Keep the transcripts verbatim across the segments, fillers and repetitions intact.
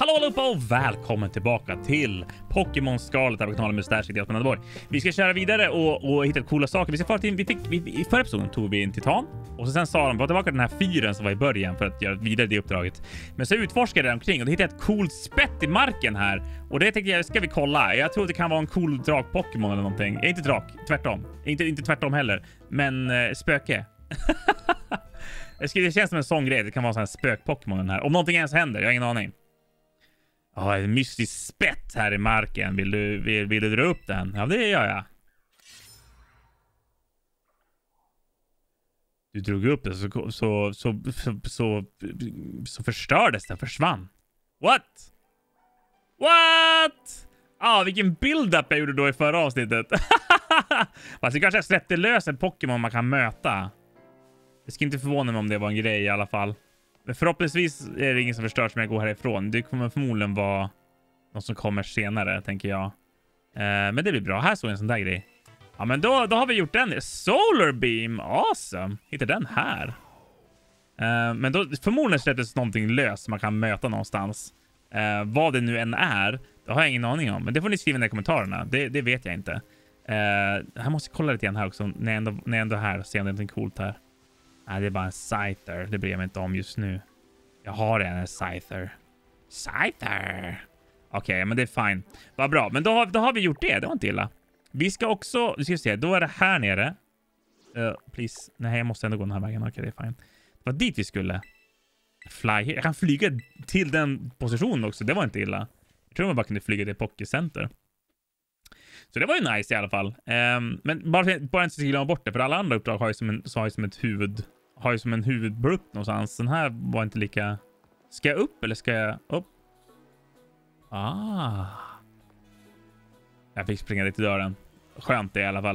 Hallå allihopa och välkommen tillbaka till Pokémon Scarlet här på kanalen med Stash i Borg. Vi ska köra vidare och, och hitta coola saker. Vi ska fara till, vi fick, vi, I förra episoden tog vi en titan och så sen sa de, var tillbaka den här fyren som var i början för att göra vidare det uppdraget. Men så utforskade jag omkring och det hittade ett coolt spett i marken här. Och det tänkte jag, ska vi kolla. Jag tror det kan vara en cool drak-Pokémon eller någonting. Eh, inte drak, tvärtom. Inte, inte tvärtom heller. Men eh, spöke. Det känns som en sån grej. Det kan vara en sån här spök-Pokémon här. Om någonting ens händer, jag har ingen aning. Ja, oh, en mystisk spett här i marken. Vill du, vill, vill du dra upp den? Ja, det gör jag. Du drog upp det så så så så, så, så förstördes den, försvann. What? What? Ah, vilken build-up jag gjorde då i förra avsnittet. Fast det kanske jag släppte lös en Pokémon man kan möta. Det ska inte förvåna mig om det var en grej i alla fall. Men förhoppningsvis är det ingen som förstör som jag går härifrån. Det kommer förmodligen vara något som kommer senare, tänker jag. Eh, men det blir bra. Här står en sån där grej. Ja, men då, då har vi gjort den. Solar Beam. Awesome. Hittar den här. Eh, men då förmodligen släpptes någonting löst som man kan möta någonstans. Eh, vad det nu än är, det har jag ingen aning om. Men det får ni skriva ner i kommentarerna. Det, det vet jag inte. Eh, jag måste kolla lite grann här också. När jag ändå, när jag ändå är här och ser om det är någonting coolt här. Nej, det är bara en Scyther. Det bryr jag mig inte om just nu. Jag har en, en Scyther. Scyther! Okej, okay, men det är fine. Vad bra. Men då har, då har vi gjort det. Det var inte illa. Vi ska också... Vi ska se. Då är det här nere. Uh, please. Nej, jag måste ändå gå den här vägen. Okej, okay, det är fine. Det var dit vi skulle. Fly. Jag kan flyga till den positionen också. Det var inte illa. Jag tror man bara kunde flyga till Poké Center. Så det var ju nice i alla fall. Um, men bara, bara inte glömma bort det. För alla andra uppdrag har ju som, en, så har ju som ett huvud... Har ju som en huvudblupp någonstans. Den här var inte lika... Ska jag upp eller ska jag upp? Ah. Jag fick springa lite i dörren. Skönt det i alla fall.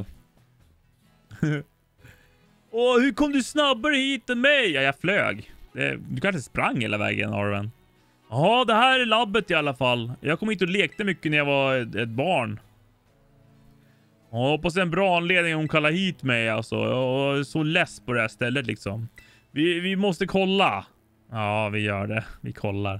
Åh, hur kom du snabbare hit än mig? Ja, jag flög. Du kanske sprang hela vägen, Arven. Ja, det här är labbet i alla fall. Jag kom hit och lekte mycket när jag var ett, ett barn. Jag hoppas det är en bra anledning hon kallar hit mig alltså. Jag är så less på det här stället liksom. Vi, vi måste kolla. Ja, vi gör det. Vi kollar.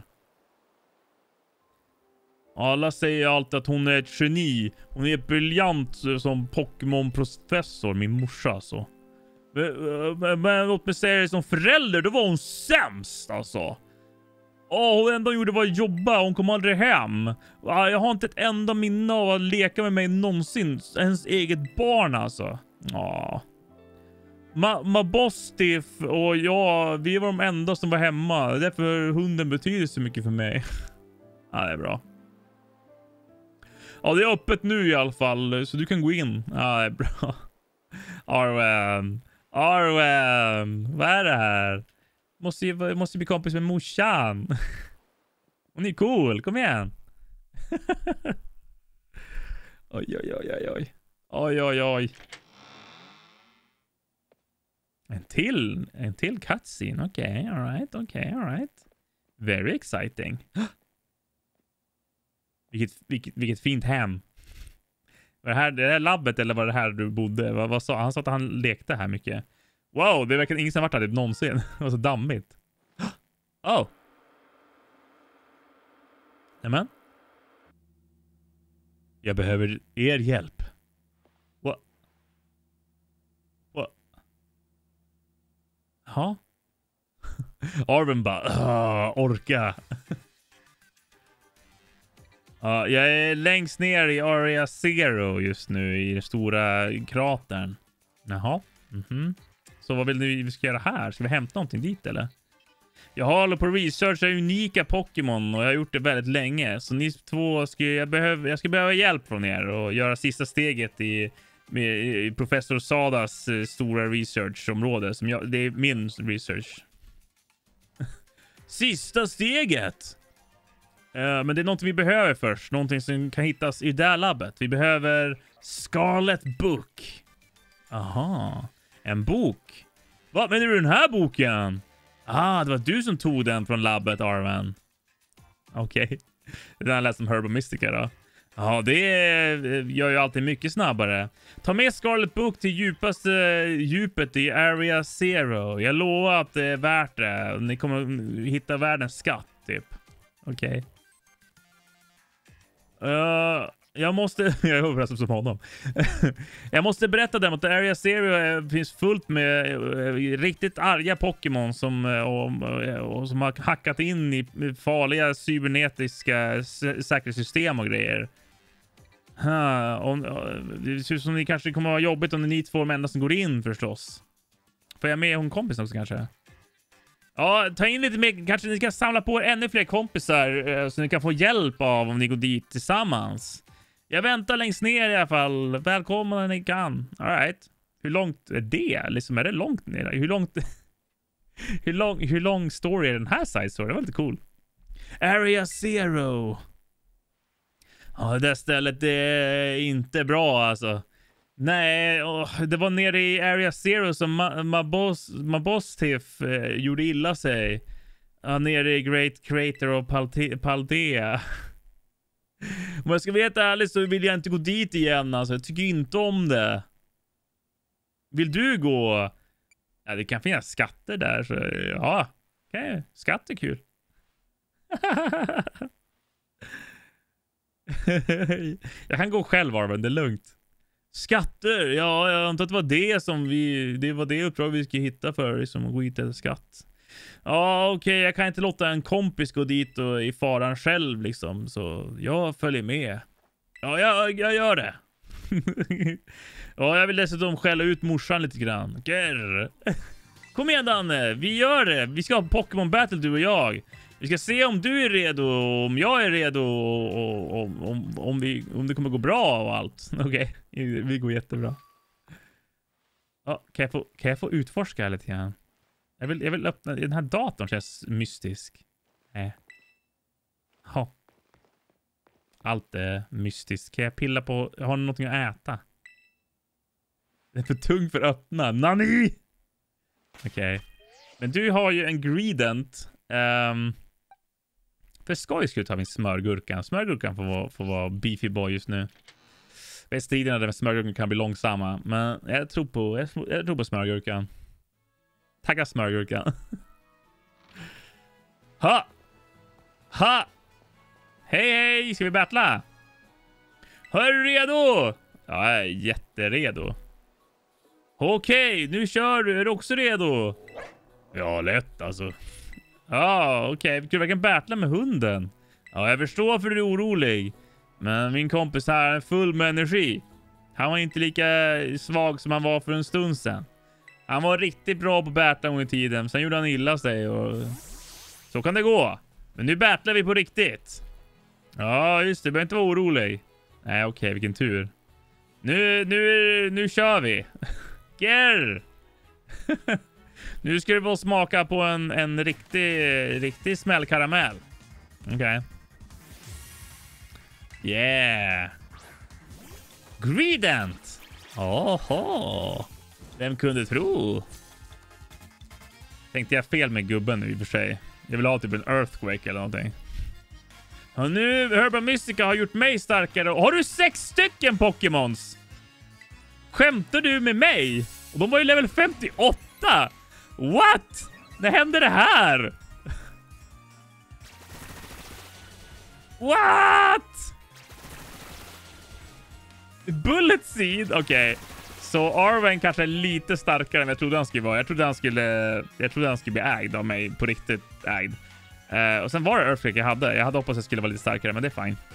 Alla säger alltid att hon är ett geni. Hon är briljant som Pokémon-professor, min morsa alltså. Men, men, men låt mig säga det som förälder, då var hon sämst alltså. Åh, hon enda hon gjorde var att jobba. Hon kom aldrig hem. Jag har inte ett enda minne av att leka med mig någonsin. Ens eget barn alltså. Ja. Ma, ma Bostiff och jag, vi var de enda som var hemma. Därför hunden betyder så mycket för mig. Ja, det är bra. Ja, det är öppet nu i alla fall. Så du kan gå in. Ja, det är bra. Arwen. Arwen. Vad är det här? Måste ju, måste bli kompis med morsan. Hon är cool, kom igen. Oj, oj, oj, oj, oj. Oj, oj, oj. En till, en till cutscene. Okej, okay, all right, okej, okay, all right. Very exciting. Vilket, vilket, vilket fint hem. Var det här det här labbet eller var det här du bodde? Vad, vad sa han? sa att han lekte här mycket. Wow, det verkar ingen som varit här typ någonsin. Det var så dammigt. Oh. Nämen. Jag behöver er hjälp. What? What? Ja. Arven bara, orka. Ja, jag är längst ner i Area Zero just nu i den stora kratern. Jaha. Mhm. Så vad vill ni vi ska göra här? Ska vi hämta någonting dit eller? Jag håller på att researcha unika Pokémon och jag har gjort det väldigt länge. Så ni två ska jag behöva jag ska behöva hjälp från er och göra sista steget i, med, i professor Sadas uh, stora researchområde som jag, det är min research. Sista steget. Uh, men det är något vi behöver först, någonting som kan hittas i det här labbet. Vi behöver Scarlet Book. Aha. En bok? Vad menar du den här boken? Ah, det var du som tog den från labbet, Arven. Okej. Okay. Den har läst om Herba Mystica då. Ja, det gör ju alltid mycket snabbare. Ta med Scarlet Book till djupaste djupet i Area Zero. Jag lovar att det är värt det. Ni kommer hitta världens skatt, typ. Okej. Okay. Uh, jag måste... jag är överraskad som honom. Jag måste berätta däremot att Area Zero finns fullt med uh, riktigt arga Pokémon som, uh, och, och, som har hackat in i farliga cybernetiska säkerhetssystem och grejer. Uh, och, uh, det ser ut som det kanske kommer att vara jobbigt om det är ni två enda som går in förstås. Får jag med hon kompisen också kanske? Ja, ta in lite mer. Kanske ni ska samla på er ännu fler kompisar uh, så ni kan få hjälp av om ni går dit tillsammans. Jag väntar längst ner i alla fall. Välkomna när ni kan. All right. Hur långt är det? Liksom är det långt ner? Hur långt... hur, lång, hur lång story är den här side story? Det var lite cool. Area Zero. Ja, det där stället är inte bra alltså. Nej, åh, det var nere i Area Zero som Mabos Mabostiff eh, gjorde illa sig. Ja, nere i Great Crater och Palte Paldea. Om jag ska veta ärligt så vill jag inte gå dit igen alltså. Jag tycker inte om det. Vill du gå? Ja, det kan finnas skatter där så ja, okej, okay. Skatt är kul. Jag kan gå själv Arven, det är lugnt. Skatter, ja, jag antar att det var det som vi, det var det uppdrag vi skulle hitta för som att gå hit efter skatt. Ja, okej, okay, jag kan inte låta en kompis gå dit och i faran själv liksom, så jag följer med. Ja, jag, jag gör det. Ja, jag vill dessutom skälla ut morsan lite grann. Grr. Kom igen Danne, vi gör det. Vi ska ha Pokémon Battle du och jag. Vi ska se om du är redo, om jag är redo och, och om, om, om, vi, om det kommer gå bra och allt. Okej, okay. Vi går jättebra. Ja, kan, jag få, kan jag få utforska lite grann? Jag vill, jag vill öppna, den här datorn känns mystisk. Nej. Ja. Allt är mystiskt. Kan jag pilla på, har ni någonting att äta? Det är för tungt för att öppna. Nani! Okej. Okay. Men du har ju en Greedent. Um, för skoj skulle ta min smörgurkan. Smörgurkan får vara, får vara beefy boy just nu. Striderna där med smörgurkan kan bli långsamma. Men jag tror på, jag, jag tror på smörgurkan. Tagga smörgurkan. Ha! Ha! Hej hej, ska vi battla? Är du redo? Ja, jag är jätteredo. Okej, nu kör du. Är du också redo? Ja, lätt alltså. Ja, okej. Vi kan verkligen battla med hunden. Ja, jag förstår för du är orolig. Men min kompis här är full med energi. Han var inte lika svag som han var för en stund sedan. Han var riktigt bra på battla under tiden. Sen gjorde han illa sig och... Så kan det gå. Men nu battlar vi på riktigt. Ja, just det. Du behöver inte vara orolig. Nej, okej. Vilken tur. Nu, nu, nu kör vi. Grr! Nu ska du få smaka på en, en riktig, riktig smällkaramell. Okej. Okay. Yeah. Greedent. Oho. Vem kunde tro? Tänkte jag fel med gubben nu i och för sig. Jag vill ha typ en earthquake eller någonting. Och nu, Herba Mystica har gjort mig starkare. Har du sex stycken Pokémons? Skämtar du med mig? Och de var ju level femtioåtta. What? När hände det här? What? Bullet Seed? Okej. Okay. Så Arven kanske är lite starkare än jag trodde han skulle vara. Jag trodde han skulle, jag trodde han skulle bli ägd av mig. På riktigt ägd. Uh, och sen var det Earthquake jag hade. Jag hade hoppats att jag skulle vara lite starkare, men det är fine.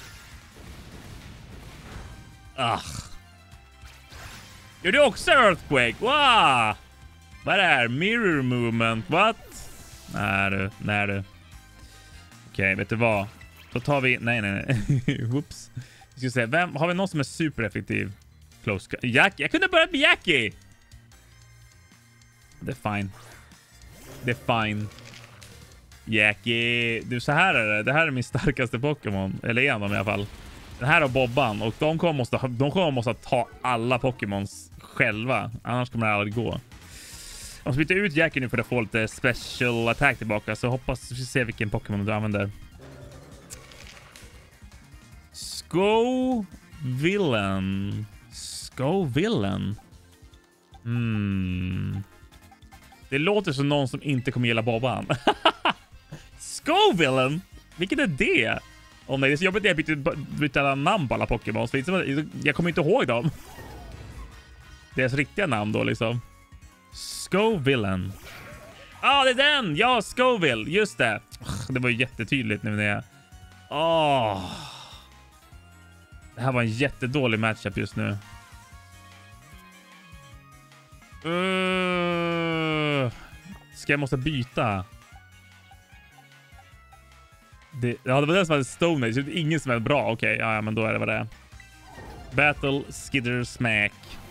Ah. Gör du också Earthquake? Wow! Vad är det här? Mirror movement, what? Nej du, nej du. Okej, okay, vet du vad? Då tar vi... Nej, nej, nej. Whoops. Vi ska se, vem... Har vi någon som är supereffektiv? Close... Jack... Jag kunde börja med Jackie! Det är fine. Det är fine. Jackie... Du, så här är det. Det här är min starkaste Pokémon. Eller en av dem i alla fall. Den här har Bobban. Och de kommer måste, de kommer måste ta alla Pokémons själva. Annars kommer det aldrig gå. Jag ska byta ut Jackie nu för att få lite special attack tillbaka. Så hoppas vi ser vilken Pokémon du använder. Scovillain. Scovillain. Hmm. Det låter som någon som inte kommer gilla Bobban. Scovillain? Vilket är det? Om nej, det är så jobbigt att jag byter, byter namn på alla Pokémon. Jag kommer inte ihåg dem. Deras riktiga namn då liksom. Scovillain. Ja, ah, det är den! Ja, Scoville. Just det. Det var ju jättetydligt nu när jag... Åh. Oh. Det här var en jättedålig matchup just nu. Uh. Ska jag måste byta? Det, ja, det var den som hade Stone Age. Det är ingen som är bra. Okej, okay, ja, men då är det vad det är. Battle, Skidder, Smack.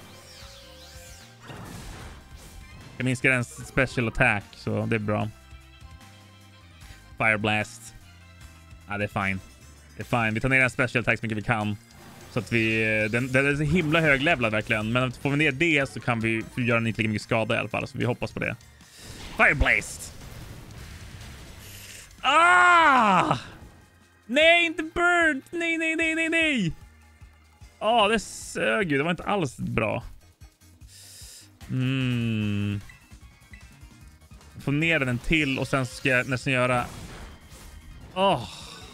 Jag minskar en special attack, så det är bra. Fire Blast. Ja, det är fine. Det är fine. Vi tar ner en special attack så mycket vi kan. Så att vi... Den, den är så himla höglevlad verkligen. Men får vi ner det så kan vi göra inte lika mycket skada i alla fall. Så vi hoppas på det. Fire Blast! Ah! Nej, inte burnt! Nej, nej, nej, nej, nej! Ja, ah, det sög ju. Det var inte alls bra. Mm. Få ner den till och sen ska jag nästan göra... Oh.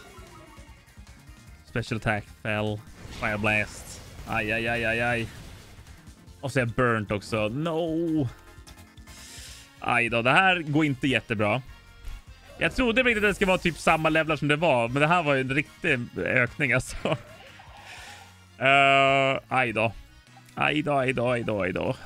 Special attack, fell. Fire blast. Aj, aj, aj, aj, aj. Och så är jag burnt också. No! Aj då, det här går inte jättebra. Jag trodde inte att det ska vara typ samma levlar som det var, men det här var ju en riktig ökning alltså. Uh, aj då. Aj då, aj då, aj då, aj då.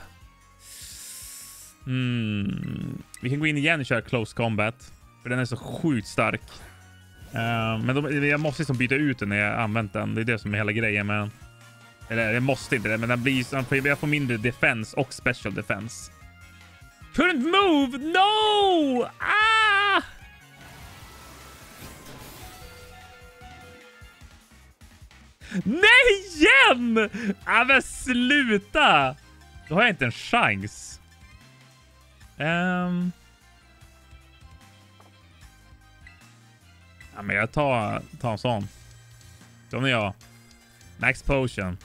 Mm. Vi kan gå in igen och köra close combat. För den är så sjukt stark. Uh, men de, jag måste liksom byta ut den när jag använt den. Det är det som är hela grejen med den. Eller jag måste inte det, men den blir, jag får mindre defense och special defense. Couldn't move! No! Ah! Nej, igen! Ah, men sluta! Då har jag inte en chans. Um... Ja, men jag tar, tar en sån. Som är jag. Max potion.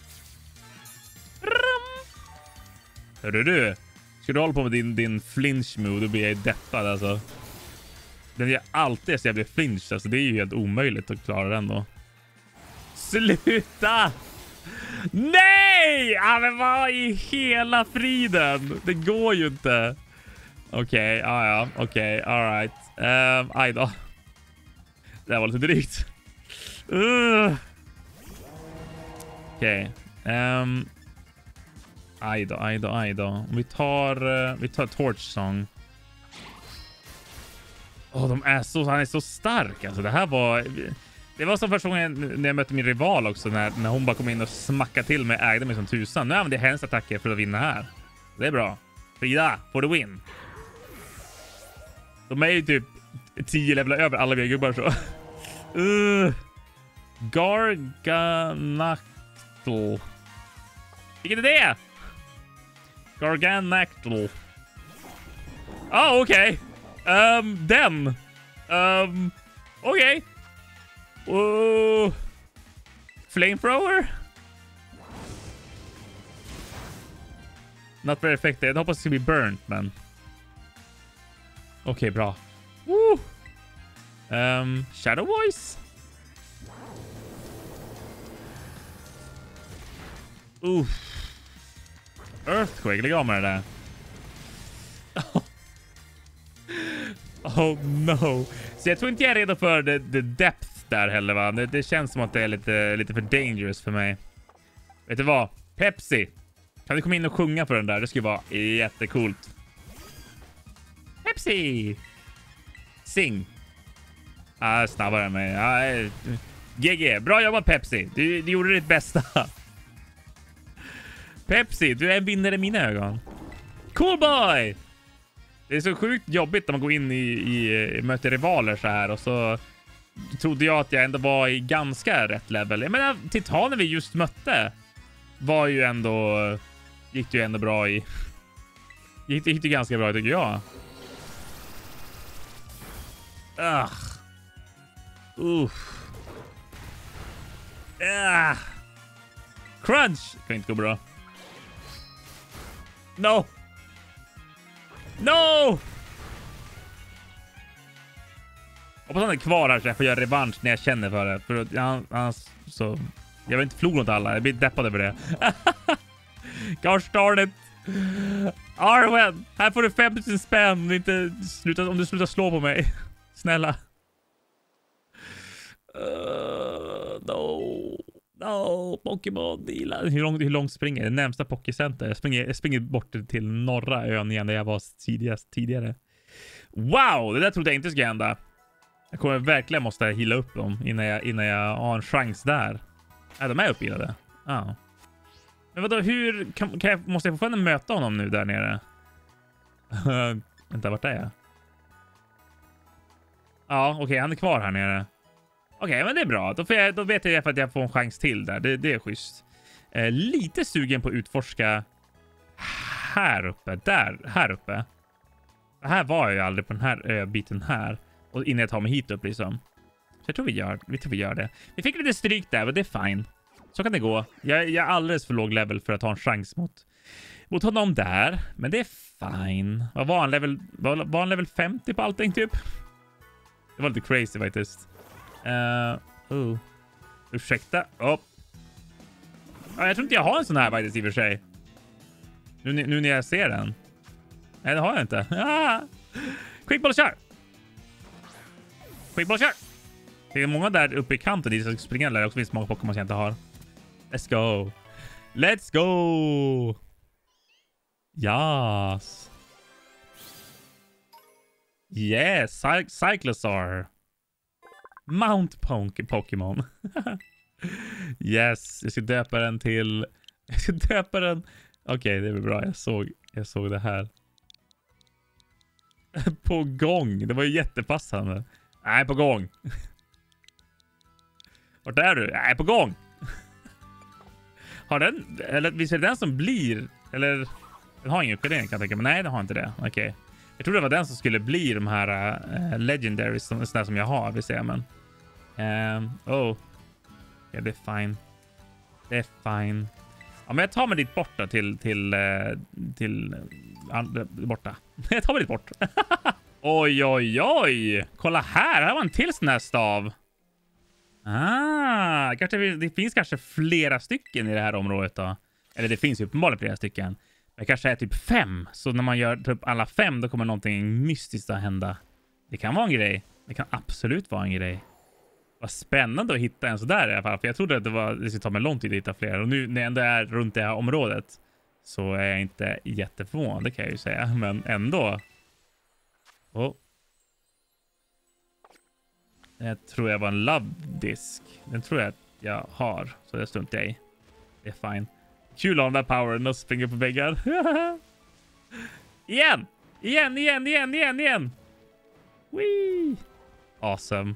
Hörru du. Ska du hålla på med din, din flinch move, då blir jag deppad alltså. Den gör alltid så jag blir flinch. Alltså det är ju helt omöjligt att klara den då. Sluta! Nej! Ja, men vad i hela friden? Det går ju inte. Okej, okay, ja ja. Okej, okay, alright. Um, aj då. Det här var lite drygt. Uh. Okej. Okay. Um. Aj då, aj då, aj då. Vi tar, uh, vi tar Torch Song. Åh, oh, de är så, han är så stark. Alltså det här var... Det var som första gången när jag mötte min rival också. När, när hon bara kom in och smackade till mig. Ägde mig som tusan. Nu använder jag hennes attacker för att vinna här. Det är bra. Frida, for the win. De är ju typ tio levlar över alla vi gubbar så. Uh. Garganactyl. Vilket är det? Garganactyl. Ah, oh, okej. Okay. Um, den. Um, okej. Okay. Uh. Flamethrower? Not very effective. Jag hoppas det ska bli burnt, men... Okej, okay, bra. Woo. Um, Shadow Voice? Uff. Earthquake, lägg av med det där. Oh no. Så jag tror inte jag är redo för the, the depth där heller, va? Det, det känns som att det är lite, lite för dangerous för mig. Vet du vad? Pepsi. Kan du komma in och sjunga för den där? Det skulle vara jättecoolt. Pepsi! Sing. Ah, snabbare än mig. Ah, G G. Bra jobbat, Pepsi. Du, du gjorde ditt bästa. Pepsi, du är en vinnare i mina ögon. Cool boy! Det är så sjukt jobbigt när man går in i, i, i möter rivaler så här. Och så trodde jag att jag ändå var i ganska rätt level. Jag menar, titanen vi just mötte var ju ändå... Gick det ju ändå bra i... Gick det, gick det ganska bra tycker jag. Ugh. Uff. Ah. Crunch! Kan inte gå bra. No! No! Hoppas han är kvar här så jag får göra revansch när jag känner för det. För att han, han, så, jag vill inte förlora mot alla. Jag blir deppad över det. Gosh darn it. Arwen, här får du fem tusen spänn om du, inte slutar, om du slutar slå på mig. Snälla. Uh, no. No, Pokémon dealar. Hur långt, hur långt springer det? Närmsta Pokécenter. Jag springer, jag springer bort till norra ön igen där jag var tidigast, tidigare. Wow, det där trodde jag inte skulle hända. Jag kommer verkligen måste heala upp dem innan jag, innan jag har en chans där. Ja, de är upphealade. Ja. Men vadå, hur kan, kan jag, måste jag fortfarande möta honom nu där nere? Vänta, vart är jag? Ja, okej, okay, han är kvar här nere. Okej, okay, men det är bra. Då, får jag, då vet jag att jag får en chans till där. Det, det är schysst. Eh, lite sugen på att utforska här uppe. Där, här uppe. Här var jag ju aldrig på den här ö-biten här. Och innan jag tar mig hit upp liksom. Så jag tror vi gör, vi tror vi gör det. Vi fick lite stryk där, men det är fine. Så kan det gå. Jag, jag är alldeles för låg level för att ha en chans mot, mot honom där. Men det är fine. Vad var han? Level, var, var han level femtio på allting typ? Det var lite crazy faktiskt. Uh, oh. Ursäkta. Oh. Ja, jag tror inte jag har en sån här faktiskt i och för sig. Nu, nu när jag ser den. Nej, det har jag inte. Ah! Quickball, kör! Quickball, kör! Det är många där uppe i kanten dit som springer. Det också finns många Pokémon jag inte har. Let's go! Let's go! Yes! Yes! Cy Cyclosaur! Mount Pokémon. Yes, jag ska döpa den till... Jag ska döpa den... Okej, okay, det är väl bra. Jag såg, jag såg det här. På gång. Det var ju jättepassande. Nej, på gång. Vart är du? Nej, på gång. Har den... Eller visst är det den som blir... Eller... Den har ingen uppgradering kan jag tänka. Men nej, den har inte det. Okej. Okay. Jag tror det var den som skulle bli de här uh, legendaries som, som jag har, vill säga, men... Um, oh. Ja, det är fine. Det är fine. Ja, men jag tar mig dit borta till... Till... Uh, till... Uh, borta. Jag tar mig dit bort. Oj, oj, oj. Kolla här. Här var en till sån här stav. Ah, kanske, det finns kanske flera stycken i det här området då. Eller det finns ju uppenbarligen flera stycken. Det kanske är typ fem. Så när man gör typ alla fem då kommer någonting mystiskt att hända. Det kan vara en grej. Det kan absolut vara en grej. Vad spännande att hitta en sådär i alla fall. För jag trodde att det, var, det skulle ta mig lång tid att hitta fler. Och nu när jag ändå är runt det här området så är jag inte jätteförvånad, det kan jag ju säga. Men ändå. Oh. Jag tror jag var en love-disk. Den tror jag att jag har. Så det struntar jag i. Det är fine. Kul att ha den där powern och springa på väggar. Igen! Igen, igen, igen, igen, igen! Wee! Awesome.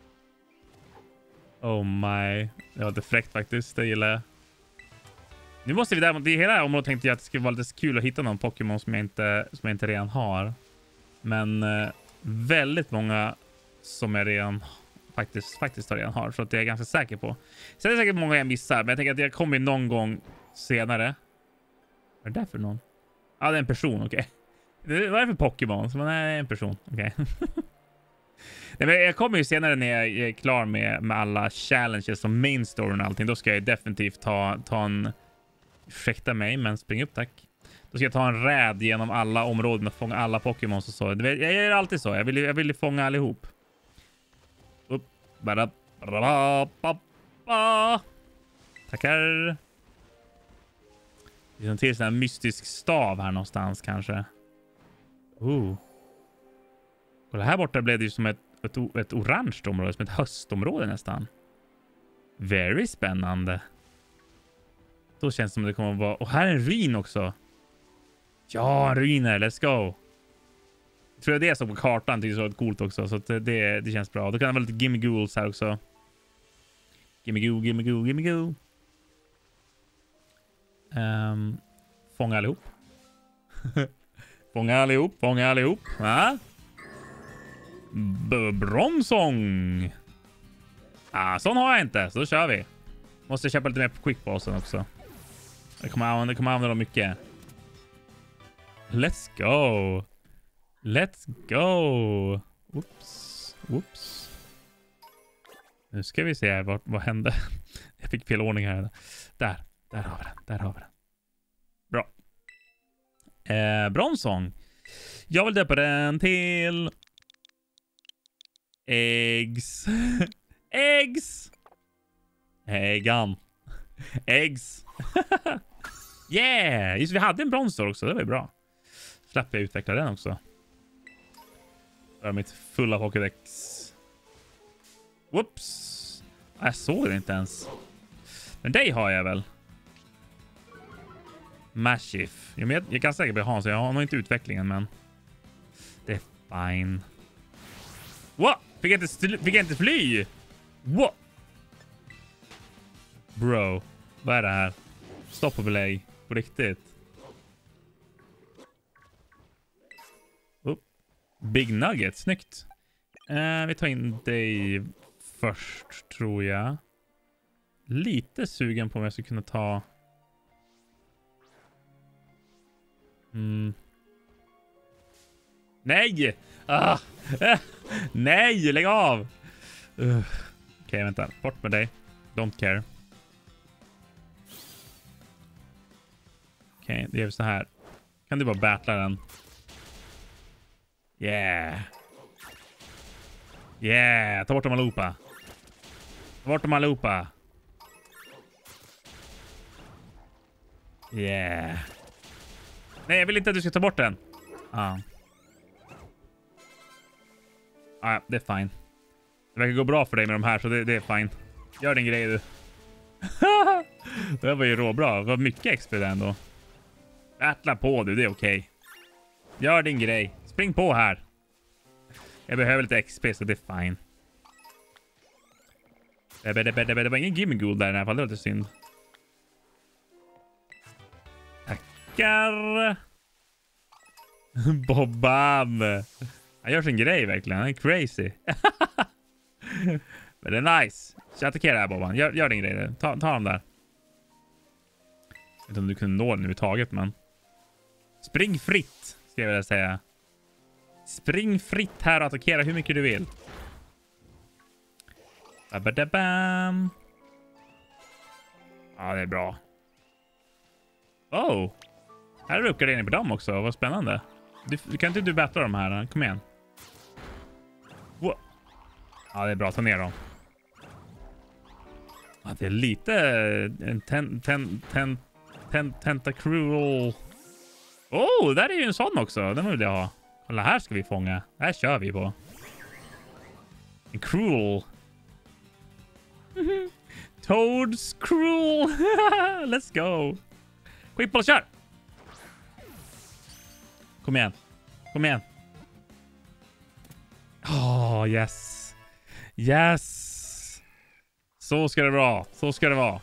Oh my. Det var lite fräckt faktiskt. Det gillar jag. Nu måste vi däremot... I hela området tänkte jag att det skulle vara lite kul att hitta någon Pokémon som jag inte, som jag inte redan har. Men eh, väldigt många som jag redan faktiskt, faktiskt redan har. Så att jag är ganska säker på. Sen är det säkert många jag missar. Men jag tänker att jag kommer någon gång senare. Vad är det där för någon? Ja, ah, det är en person, okej. Okay. Vad är det för Pokémon? Nej, det är en person, okej. Okay. Jag kommer ju senare när jag är klar med, med alla challenges som main story och allting. Då ska jag definitivt ta, ta en... Ursäkta mig, men spring upp, tack. Då ska jag ta en räd genom alla områden och fånga alla Pokémon och så. Jag gör alltid så. Jag vill, jag vill fånga allihop. Upp. Bara, bara, ba, ba. Tackar. Det är en till sån här mystisk stav här någonstans kanske. Oh. Och det här borta blev det ju som ett, ett, ett orange område, som ett höstområde nästan. Very spännande. Då känns det som det kommer att vara... Och här är en ruin också. Ja, en ruiner. Let's go. Jag tror jag det är så på kartan. Det är så coolt också. Så det, det, det känns bra. Då kan det vara lite Gimmigools här också. Gimmigoo, gimmigoo, gimmigoo. Um, fånga allihop. fånga allihop, fånga allihop. Va? Bronsång. Ah, sån har jag inte. Så då kör vi. Måste köpa lite mer på quickballen också. Jag kommer använda, kommer använda dem mycket. Let's go. Let's go. Oops. Oops. Nu ska vi se vad, vad hände. Jag fick fel ordning här. Där, där har vi den. Där har vi den. Bra. Eh, bronsång. Jag vill döpa den till... Eggs. Eggs. Äggan. Eggs. Yeah! Just vi hade en bronsår också. Det var ju bra. Släpper jag utveckla den också. Det är mitt fulla Pokédex. Whoops. Jag såg det inte ens. Men dig har jag väl. Massive. Jag, jag, jag kan säkert bli Hans. Jag har nog inte utvecklingen, men det är fine. What? Fick jag inte, fick jag inte fly? What? Bro. Vad är det här? Stopp och belägg. På riktigt. Oh. Big Nugget. Snyggt. Uh, vi tar in dig först, tror jag. Lite sugen på om jag ska kunna ta... Mm. Nej! Ah. Nej, lägg av! Uh. Okej, okay, vänta. Bort med dig. Don't care. Okej, okay, det gör vi så här. Kan du bara battla den? Yeah! Yeah! Ta bort dem allihopa. Ta bort dem allihopa. Yeah! Nej, jag vill inte att du ska ta bort den. Ah. Ah, det är fine. Det verkar gå bra för dig med de här, så det, det är fine. Gör din grej, du. Det var ju råbra. Det var mycket X P där ändå. Ätla på, du. Det är okej. Okay. Gör din grej. Spring på här. Jag behöver lite X P, så det är fine. Det, det, det, det, det var ingen Gimmighoul där i alla fall. Det var lite synd. Tackar. Bobban. Han gör sin grej verkligen. Han är crazy. Men det är nice. Så attackera här, Bobban. Gör, gör din grej. Ta, ta dem där. Jag vet inte om du kunde nå den överhuvudtaget, men... Spring fritt, ska jag vilja säga. Spring fritt här och attackera hur mycket du vill. Babadabam. Ja, det är bra. Oh. Här är du uppgradering på dem också. Vad spännande. Du, kan inte du battla de här? Kom igen. Wow. Ja, det är bra. Ta ner dem. Ja, det är lite... En ten, ten, ten, ten, tentacruel... Oh, där är ju en sån också. Den vill jag ha. Alla här ska vi fånga. Det här kör vi på. En cruel. Toads cruel. Let's go. Skit på, kör. Kom igen. Kom igen. Åh, oh, yes. Yes. Så ska det vara. Så ska det vara.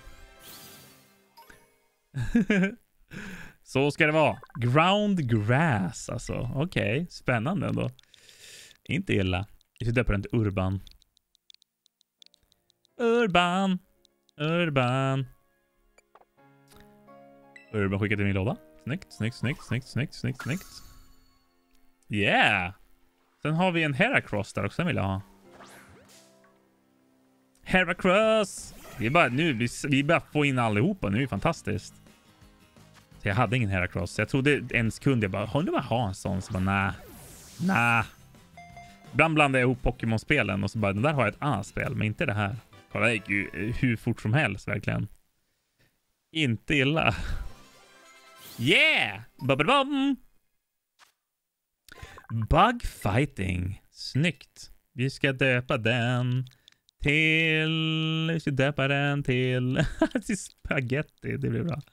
Så ska det vara. Ground grass, alltså. Okej, okay. Spännande ändå. Inte illa. Vi ska döpa den till Urban. Urban. Urban. Urban skickade till min låda. Snyggt, snyggt, snyggt, snyggt, snyggt, snyggt, snyggt. Yeah. Sen har vi en Heracross där också, vill jag ha. Heracross. Vi är bara nu, vi, vi bara får in allihopa. Nu är det fantastiskt. Så jag hade ingen Heracross. Jag trodde en sekund, jag bara, har du bara ha en sån? Så bara, nej. Nej. Ibland blandar jag ihop Pokémon-spelen och så bara, den där har jag ett annat spel, men inte det här. Kolla, det gick ju hur fort som helst, verkligen. Inte illa. Yeah! Bum. Bugfighting. Snyggt. Vi ska döpa den till... Vi ska döpa den till... till spaghetti. Det blir bra.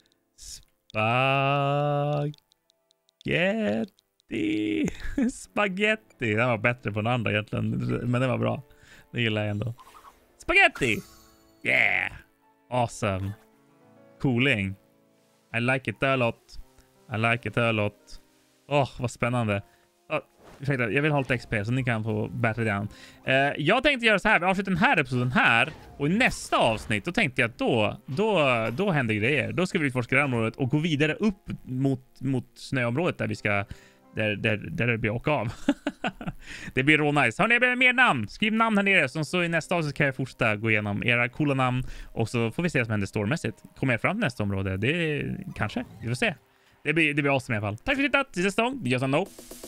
Spaghetti. Spaghetti. Den var bättre på den andra egentligen. Men det var bra. Det gillar jag ändå. Spaghetti. Yeah. Awesome. Cooling. I like it a lot. I like it a lot. Åh, oh, vad spännande. Oh, ursäkta, jag vill ha lite X P så ni kan få battery down. Uh, jag tänkte göra så här. Vi avslutar den här episoden här. Och i nästa avsnitt, då tänkte jag att då, då, då händer grejer. Då ska vi utforska det här området och gå vidare upp mot, mot snöområdet där vi ska Där, där, där det blir åka av. Det blir råd nice. Hörrni, jag behöver mer namn. Skriv namn här nere. Som så i nästa avsnitt kan jag fortsätta gå igenom era coola namn. Och så får vi se vad som händer stormässigt. Kommer jag fram till nästa område? Det är kanske. Vi får se. Det blir, det blir awesome i alla fall. Tack för att ni tittat. Tills nästa gång. Jag sa no.